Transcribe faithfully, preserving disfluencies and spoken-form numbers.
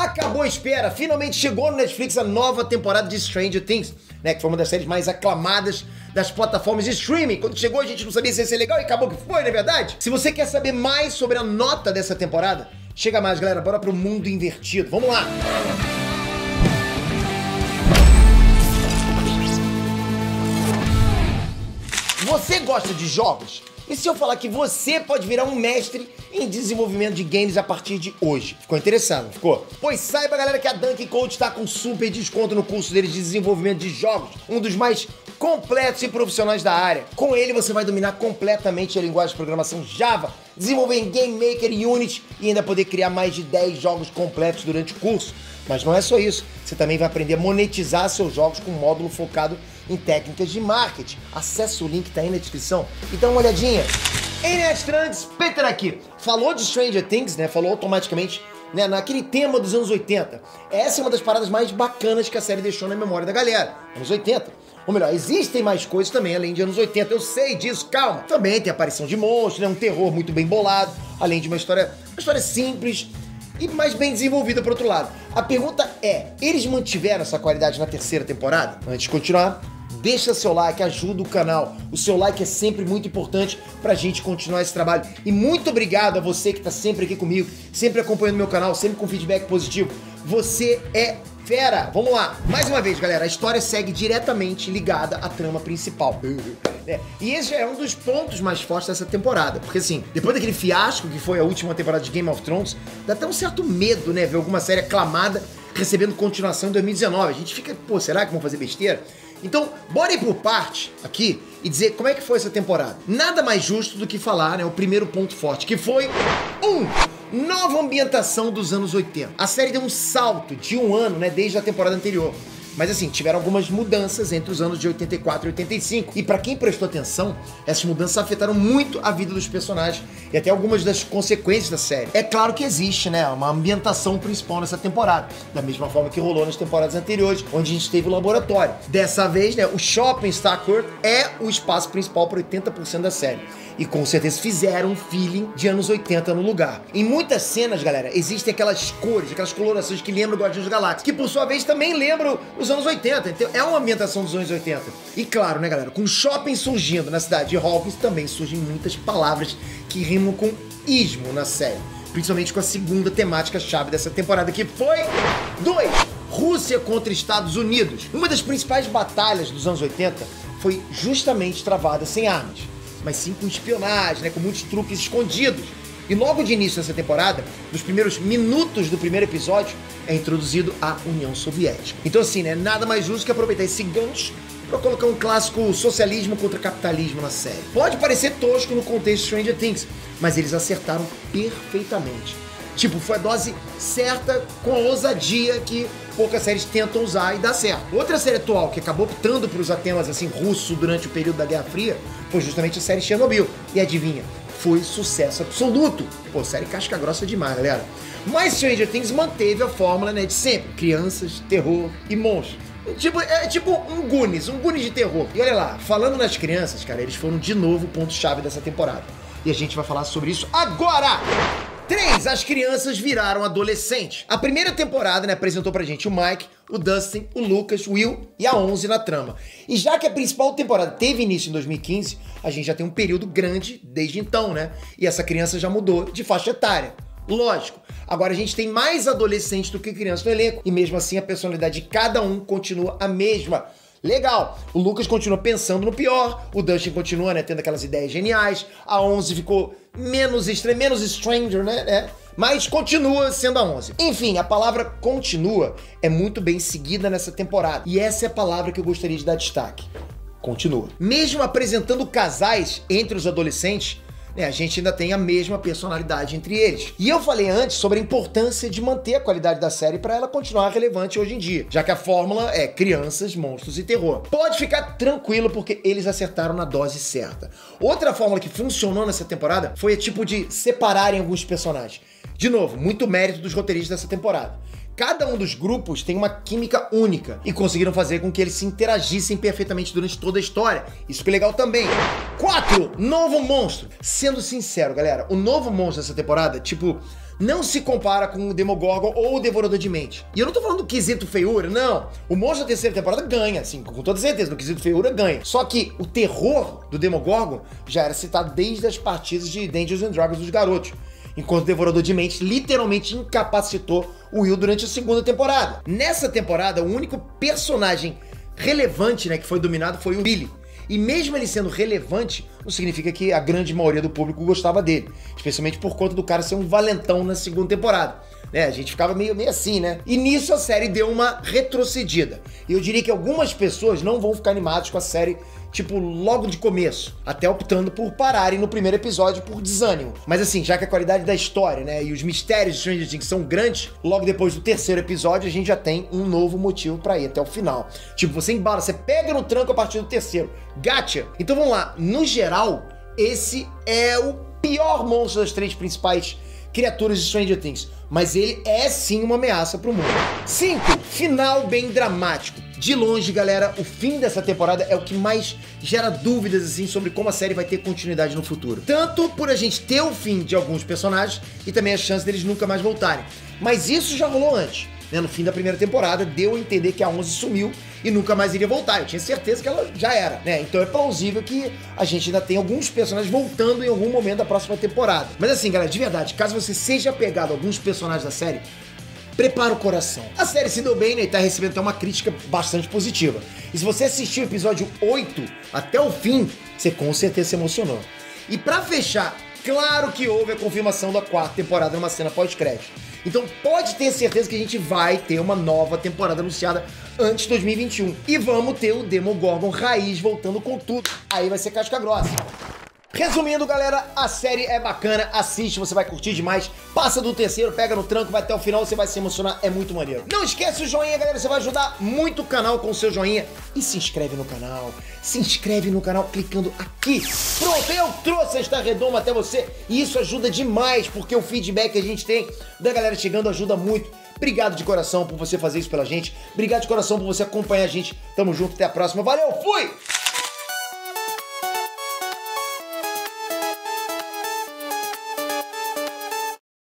Acabou a espera, finalmente chegou no Netflix a nova temporada de Stranger Things, né, que foi uma das séries mais aclamadas das plataformas de streaming. Quando chegou a gente não sabia se ia ser legal e acabou que foi, não é verdade? Se você quer saber mais sobre a nota dessa temporada, chega mais, galera, bora pro mundo invertido, vamos lá! Você gosta de jogos? E se eu falar que você pode virar um mestre em desenvolvimento de games a partir de hoje? Ficou interessado, não ficou? Pois saiba, galera, que a Dunk Code está com super desconto no curso deles de desenvolvimento de jogos, um dos mais completos e profissionais da área. Com ele, você vai dominar completamente a linguagem de programação Java, desenvolver em Game Maker e Unity e ainda poder criar mais de dez jogos completos durante o curso. Mas não é só isso, você também vai aprender a monetizar seus jogos com um módulo focado em técnicas de marketing. Acesse o link que tá aí na descrição e dá uma olhadinha. Ei, Nerdstrands, Peter aqui. Falou de Stranger Things, né? Falou automaticamente, né, naquele tema dos anos oitenta. Essa é uma das paradas mais bacanas que a série deixou na memória da galera. Anos oitenta. Ou melhor, existem mais coisas também além de anos oitenta. Eu sei disso, calma. Também tem aparição de monstros, né? Um terror muito bem bolado, além de uma história, uma história simples e mais bem desenvolvida por outro lado. A pergunta é, eles mantiveram essa qualidade na terceira temporada? Antes de continuar, deixa seu like, ajuda o canal. O seu like é sempre muito importante pra gente continuar esse trabalho. E muito obrigado a você que tá sempre aqui comigo, sempre acompanhando meu canal, sempre com feedback positivo. Você é fera! Vamos lá! Mais uma vez, galera, a história segue diretamente ligada à trama principal. É, e esse é um dos pontos mais fortes dessa temporada. Porque assim, depois daquele fiasco que foi a última temporada de Game of Thrones, dá até um certo medo, né? Ver alguma série aclamada recebendo continuação em dois mil e dezenove. A gente fica, pô, será que vão fazer besteira? Então, bora ir por parte aqui e dizer como é que foi essa temporada. Nada mais justo do que falar, né, o primeiro ponto forte, que foi um, nova ambientação dos anos oitenta. A série deu um salto de um ano, né, desde a temporada anterior. Mas assim, tiveram algumas mudanças entre os anos de oitenta e quatro e oitenta e cinco. E pra quem prestou atenção, essas mudanças afetaram muito a vida dos personagens e até algumas das consequências da série. É claro que existe, né, uma ambientação principal nessa temporada, da mesma forma que rolou nas temporadas anteriores, onde a gente teve o laboratório. Dessa vez, né, o Shopping Starcourt é o espaço principal para oitenta por cento da série. E com certeza fizeram um feeling de anos oitenta no lugar. Em muitas cenas, galera, existem aquelas cores, aquelas colorações que lembram Guardiões da Galáxia, que por sua vez também lembram os anos oitenta. Então é uma ambientação dos anos oitenta. E claro, né, galera, com shopping surgindo na cidade de Hawkins, também surgem muitas palavras que rimam com ismo na série. Principalmente com a segunda temática-chave dessa temporada, que foi dois. Rússia contra Estados Unidos. Uma das principais batalhas dos anos oitenta foi justamente travada sem armas, mas sim com espionagem, né, com muitos truques escondidos. E logo de início dessa temporada, nos primeiros minutos do primeiro episódio, é introduzido a União Soviética. Então assim, né, nada mais justo que aproveitar esse gancho para colocar um clássico socialismo contra capitalismo na série. Pode parecer tosco no contexto de Stranger Things, mas eles acertaram perfeitamente. Tipo, foi a dose certa com a ousadia que poucas séries tentam usar e dá certo. Outra série atual que acabou optando para usar temas assim russos durante o período da Guerra Fria foi justamente a série Chernobyl. E adivinha? Foi sucesso absoluto. Pô, série casca grossa demais, galera. Mas Stranger Things manteve a fórmula, né, de sempre. Crianças, terror e monstros. Tipo, é tipo um Goonies, um Goonies de terror. E olha lá, falando nas crianças, cara, eles foram de novo o ponto-chave dessa temporada. E a gente vai falar sobre isso agora! três. As crianças viraram adolescentes. A primeira temporada, né, apresentou pra gente o Mike, o Dustin, o Lucas, o Will e a onze na trama. E já que a principal temporada teve início em dois mil e quinze, a gente já tem um período grande desde então, né? E essa criança já mudou de faixa etária. Lógico, agora a gente tem mais adolescentes do que crianças no elenco, e mesmo assim a personalidade de cada um continua a mesma. Legal, o Lucas continua pensando no pior, o Dustin continua, né, tendo aquelas ideias geniais, a onze ficou menos, menos stranger, né, né, mas continua sendo a onze. Enfim, a palavra continua é muito bem seguida nessa temporada, e essa é a palavra que eu gostaria de dar destaque. Continua. Mesmo apresentando casais entre os adolescentes, né, a gente ainda tem a mesma personalidade entre eles. E eu falei antes sobre a importância de manter a qualidade da série para ela continuar relevante hoje em dia, já que a fórmula é crianças, monstros e terror. Pode ficar tranquilo porque eles acertaram na dose certa. Outra fórmula que funcionou nessa temporada foi a tipo de separarem alguns personagens. De novo, muito mérito dos roteiristas dessa temporada. Cada um dos grupos tem uma química única e conseguiram fazer com que eles se interagissem perfeitamente durante toda a história. Isso que é legal também. quatro. Novo monstro. Sendo sincero, galera, o novo monstro dessa temporada, tipo, não se compara com o Demogorgon ou o Devorador de Mente. E eu não tô falando do quesito feiura, não. O monstro da terceira temporada ganha, assim, com toda certeza, no quesito feiura ganha. Só que o terror do Demogorgon já era citado desde as partidas de Dungeons and Dragons dos garotos, enquanto o Devorador de Mente literalmente incapacitou o Will durante a segunda temporada. Nessa temporada, o único personagem relevante, né, que foi dominado foi o Billy. E mesmo ele sendo relevante, não significa que a grande maioria do público gostava dele. Especialmente por conta do cara ser um valentão na segunda temporada. Né, a gente ficava meio, meio assim, né? E nisso a série deu uma retrocedida. E eu diria que algumas pessoas não vão ficar animadas com a série, tipo, logo de começo. Até optando por pararem no primeiro episódio por desânimo. Mas assim, já que a qualidade da história, né, e os mistérios de Stranger Things são grandes, logo depois do terceiro episódio a gente já tem um novo motivo pra ir até o final. Tipo, você embala, você pega no tranco a partir do terceiro. Gotcha! Então vamos lá. No geral, esse é o pior monstro das três principais criaturas de Stranger Things, mas ele é sim uma ameaça pro mundo. cinco. Final bem dramático. De longe, galera, o fim dessa temporada é o que mais gera dúvidas, assim, sobre como a série vai ter continuidade no futuro. Tanto por a gente ter o fim de alguns personagens e também a chance deles nunca mais voltarem. Mas isso já rolou antes, né? No fim da primeira temporada, deu a entender que a onze sumiu e nunca mais iria voltar. Eu tinha certeza que ela já era, né? Então é plausível que a gente ainda tem alguns personagens voltando em algum momento da próxima temporada. Mas assim, galera, de verdade, caso você seja apegado a alguns personagens da série, prepara o coração. A série se deu bem, né, e tá recebendo até uma crítica bastante positiva. E se você assistiu o episódio oito até o fim, você com certeza se emocionou. E pra fechar, claro que houve a confirmação da quarta temporada numa cena pós-crédito. Então pode ter certeza que a gente vai ter uma nova temporada anunciada antes de dois mil e vinte e um. E vamos ter o Demogorgon raiz voltando com tudo. Aí vai ser casca grossa. Resumindo, galera, a série é bacana, assiste, você vai curtir demais. Passa do terceiro, pega no tranco, vai até o final, você vai se emocionar, é muito maneiro. Não esquece o joinha, galera, você vai ajudar muito o canal com o seu joinha. E se inscreve no canal, se inscreve no canal clicando aqui. Pronto, eu trouxe esta redoma até você e isso ajuda demais, porque o feedback que a gente tem da galera chegando ajuda muito. Obrigado de coração por você fazer isso pela gente, obrigado de coração por você acompanhar a gente. Tamo junto, até a próxima, valeu, fui!